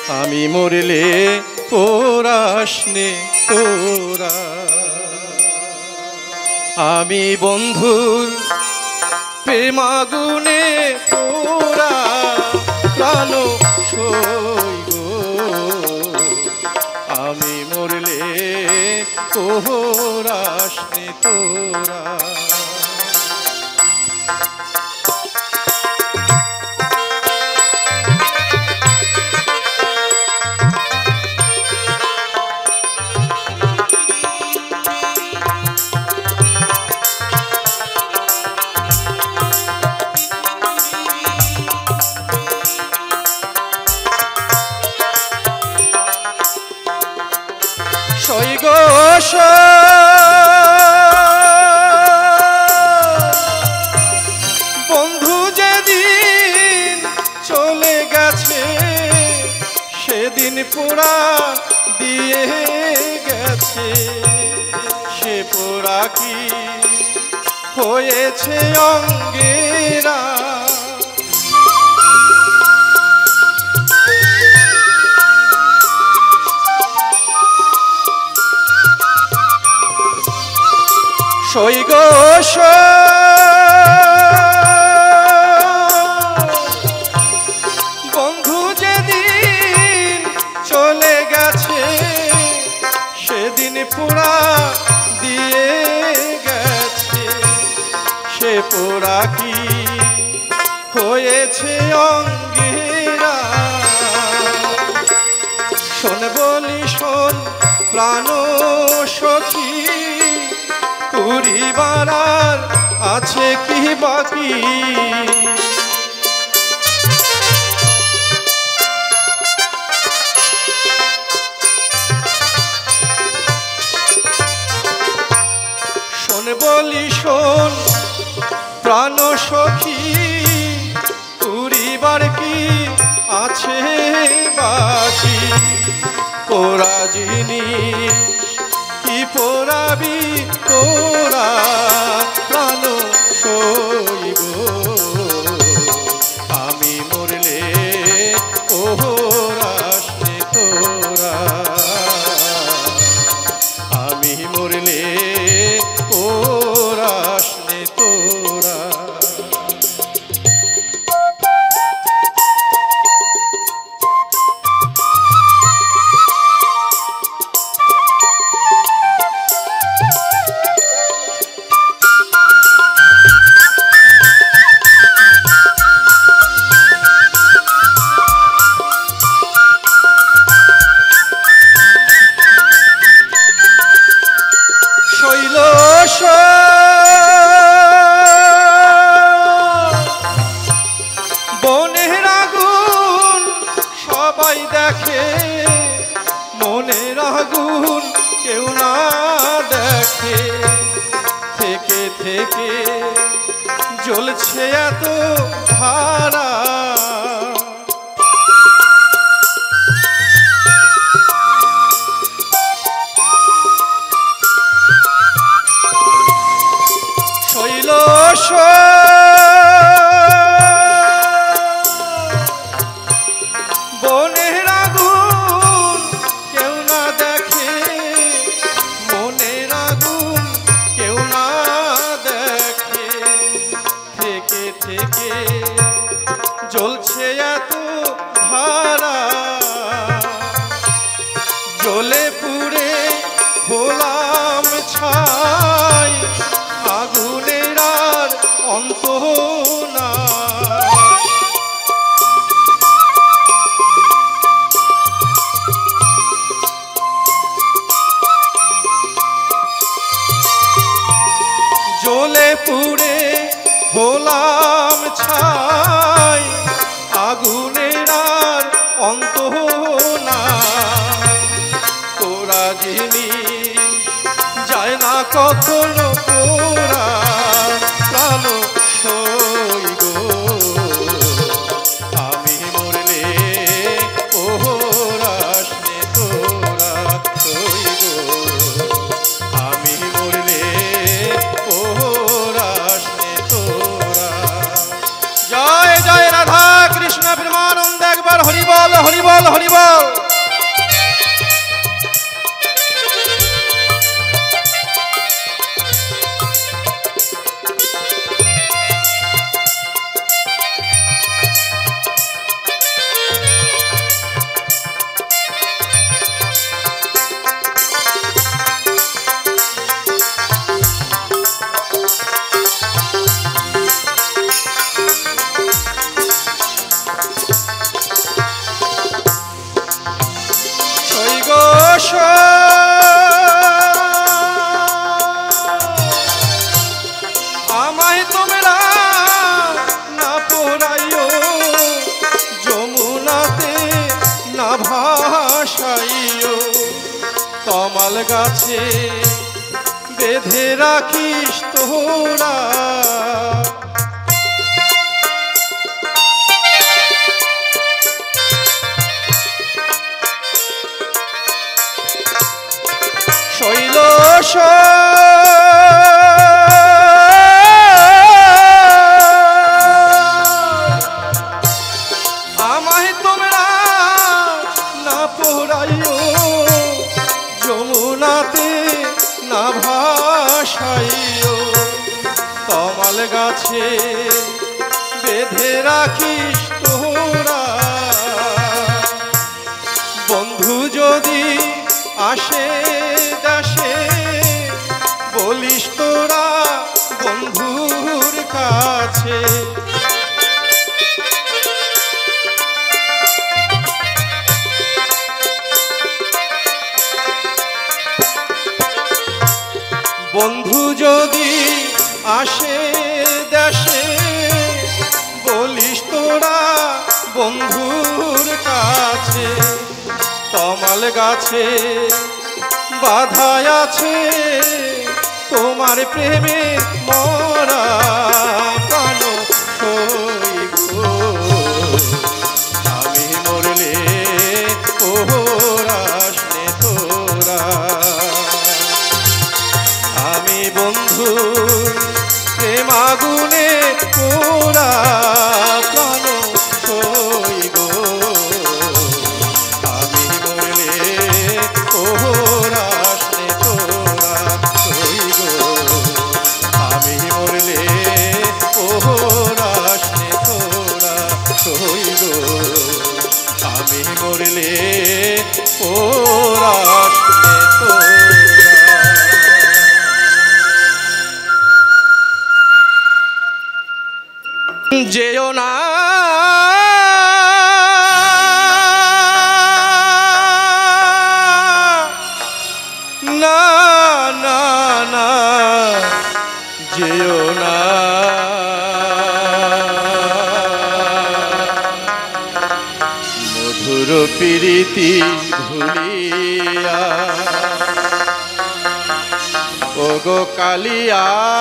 আমি মরলে পোড়াস নে তোরা। আমি বন্ধুর প্রেমাগুনে পোড়া প্রাণ সইব, আমি মরলে পোড়াস নে তোরা। বন্ধু যেদিন চলে গেছে সেদিন পোড়া দিয়ে গেছে, সে পোড়া কি হয়েছে অঙ্গেরা। সই গো বন্ধু যেদিন চলে গেছে সেদিন পোড়া দিয়ে গেছে, সে পোড়া কি হয়েছে অঙ্গেরা। শোন বলি শোন প্রাণ সখী, পরিবার আর আছে কি বাকি। শোন বলি শোন প্রাণ সখী, পরিবার কি আছে বাকি। পোড়া জিনিস কি পোড়াবি তোরা প্রাণ সইব, আমি মরলে পোড়াস নে তোরা। আমি মরলে পোড়াস নে তোরা। বনের আগুন সবাই দেখে, মনের আগুন কেউ না দেখে। থেকে থেকে জ্বলছে এত ধারা, বনের আগুন কেউ না দেখে, মনের আগুন কেউ না দেখে। থেকে থেকে জ্বলছে এত ধারা, জ্বলে পুড়ে হলাম ছাই, আগুনের আর অন্ত না। জ্বলে পুড়ে হলাম ছাই, আগুনের আর অন্ত না। তোরা জিনিস যায় না কখনো পোড়া প্রাণ সইব, আমি মরলে পোড়াস নে তোরা। সইব আমি মরলে পোড়াস নে তোরা। জয় জয় রাধা কৃষ্ণ প্রেমানন্দ, একবার হরি বল হরি বল হরি বল। আমায় তোমরা না পোড়াইও, যমুনাতে না ভাসাইও, তমাল গাছে বেঁধে রাখিস তোরা। শৈলশ আমায় তোমরা না পোড়াইও, যমুনাতে না ভাসাইও, তমাল গাছে বেঁধে রাখিস তোরা। বন্ধু যদি আসে দেশে, বলিস তোরা বন্ধুর কাছে। বন্ধু যদি আসে দেশে, বলিস তোরা বন্ধুর কাছে। তমাল গাছে বাধা আছে তোমার প্রেমে মরা প্রাণ সইব। আমি মরলে পোড়াস নে তোরা। আমি বন্ধু প্রেম আগুনে পোড়া প্রাণ সইব। আমি মরলে পোড়াস নে তোরা সইব। আমি মরলে পোড়াস নে তোরা সইব। আমি মরলে পোড়াস নে তোরা। যেও না না না না, যেও না মধুর প্রীতি ভুলিয়া। ওগো কালিয়া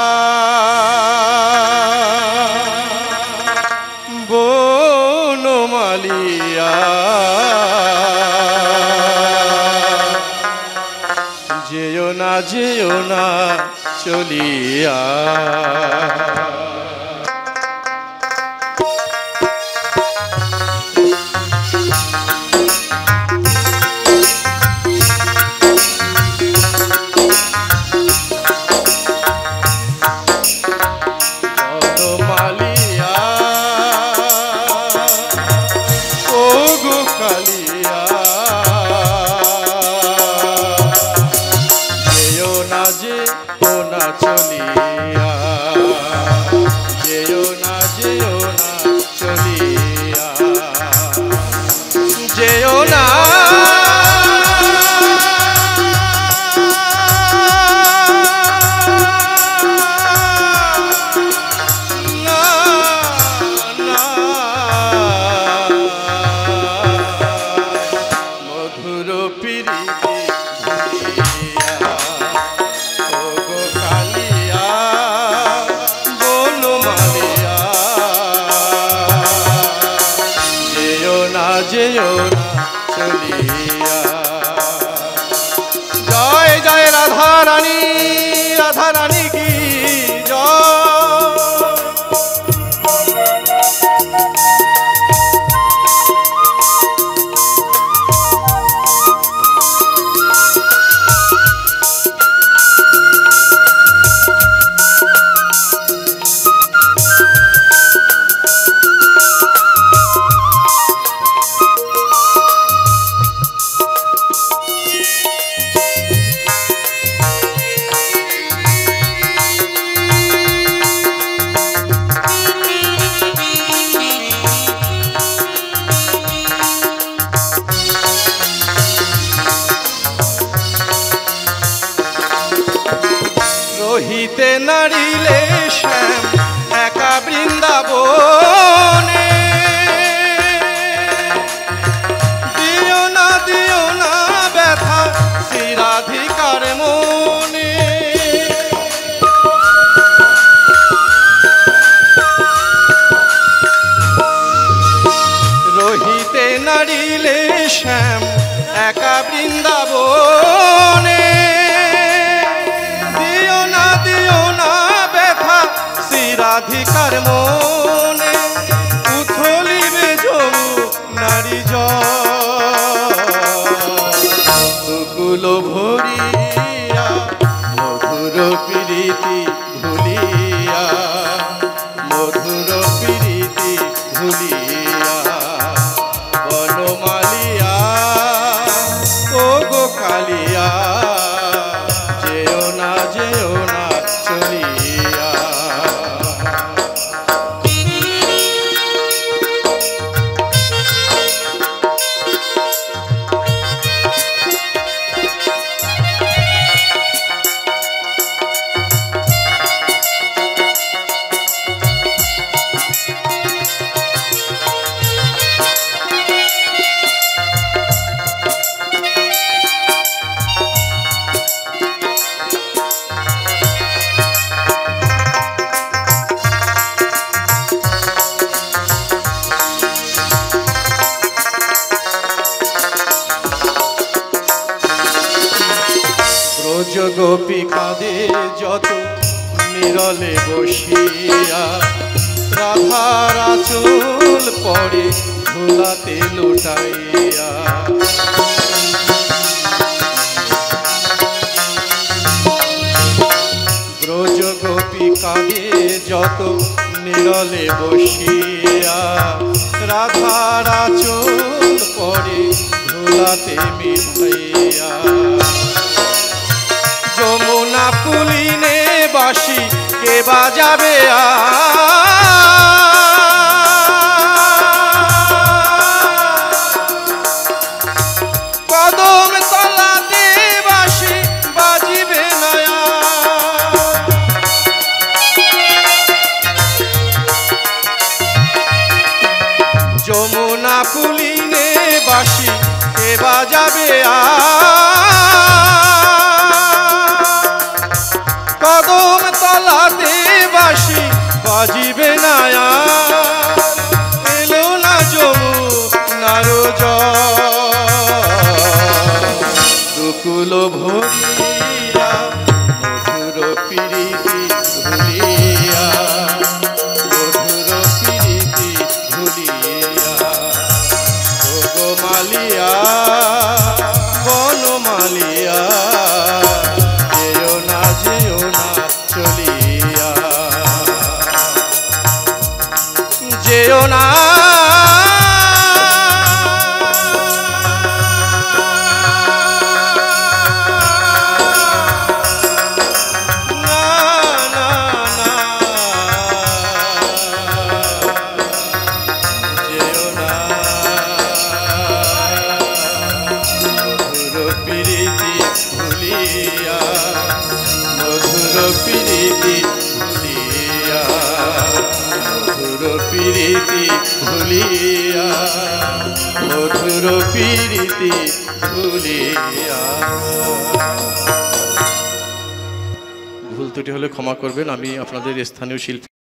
বনমালিয়া, যেও না চলিয়া। যেও না চলিয়া। জয় জয় রাধা রানী, রাধা রানী কি জয়। নাড়িলে শ্যাম একা বৃন্দাবনে, দিও না ব্যথা শ্রীরাধিকার মনে। রহিতে নাড়িলে শ্যাম একা বৃন্দাবনে, দিও না ব্যথা শ্রীরাধিকার মনে। উথলিবে যমু নারী দুকুল ভরিয়া মধুর প্রীতি ভুলিয়া, মধুর প্রীতি ভুলিয়া বনমালিয়া ও গো কালিয়া, যেও না চলিয়া। ব্রজ গোপী কাঁদে যত নিরলে বসিয়া, রাধার আঁচল পড়ে ধুলাতে লুটাইয়া। ব্রজ গোপী কাঁদে যত নিরলে বসিয়া, রাধার আঁচল পড়ে ধুলাতে মিঠাইয়া। যমুনা পুলিনে বাঁশি কে বাজাবে কদম তলাতে বাঁশি বাজিবে নয়া। যমুনা পুলিনে বাঁশি কে বাজাবে কদম তলাতে বাঁশি বাজিবে না। এলো না যমুনার দুকুল ভরিয়া মধুর প্রীতি ভুলিয়া, মধুর প্রীতি ভুলিয়া ও গো মালিয়া বনমালিয়া, যেও না চলিয়া। যেও না প্রীতি ভুলিয়া, মধুর প্রীতি ভুলিয়া, মধুর প্রীতি ভুলিয়া। ভুল ত্রুটি হলে ক্ষমা করবেন, আমি আপনাদের স্থানীয় শিল্পী।